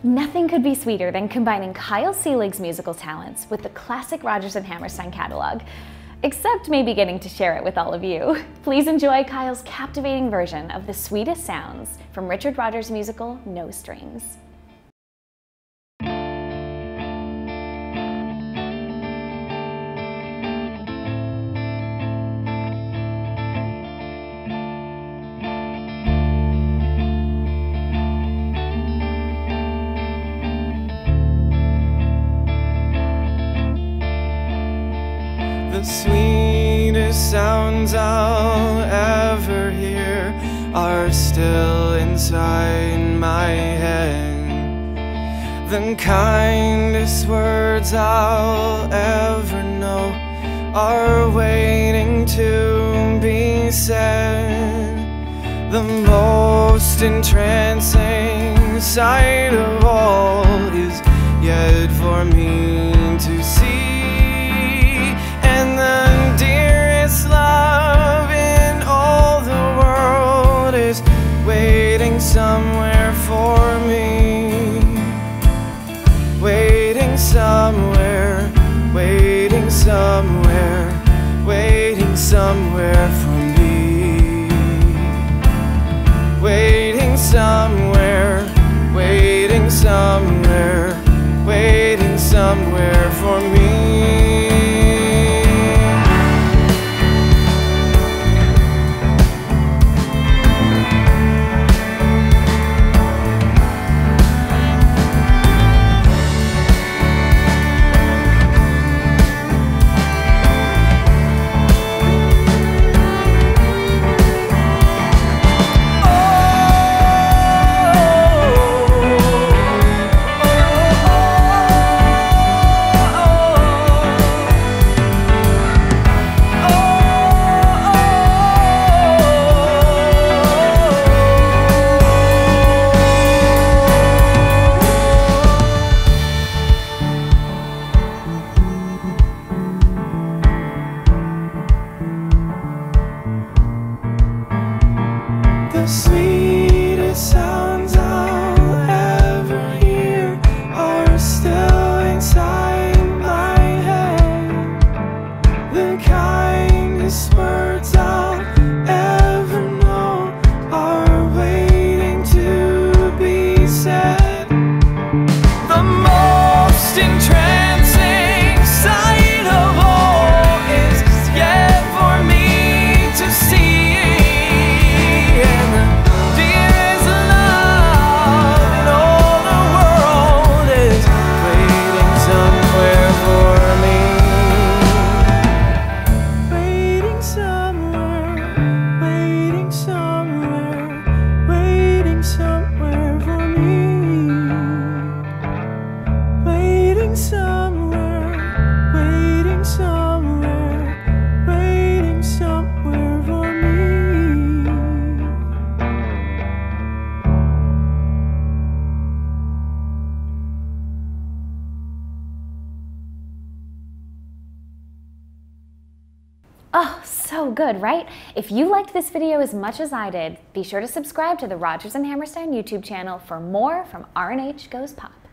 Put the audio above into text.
Nothing could be sweeter than combining Kyle Selig's musical talents with the classic Rodgers Hammerstein catalog, except maybe getting to share it with all of you. Please enjoy Kyle's captivating version of the sweetest sounds from Richard Rodgers' musical No Strings. The sweetest sounds I'll ever hear are still inside my head. The kindest words I'll ever know are waiting to be said. The most entrancing sight of all is yet for me to see. And the dearest love in all the world is waiting somewhere for me. Waiting somewhere, waiting somewhere, waiting somewhere for me. Waiting somewhere, waiting somewhere, waiting somewhere for me. The sweetest sounds I'll ever hear are still inside my head. The kindest words I'll ever know are waiting to be said. The most entrancing sight of all is yet for me to see. Oh, so good, right? If you liked this video as much as I did, be sure to subscribe to the Rodgers and Hammerstein YouTube channel for more from R&H Goes Pop.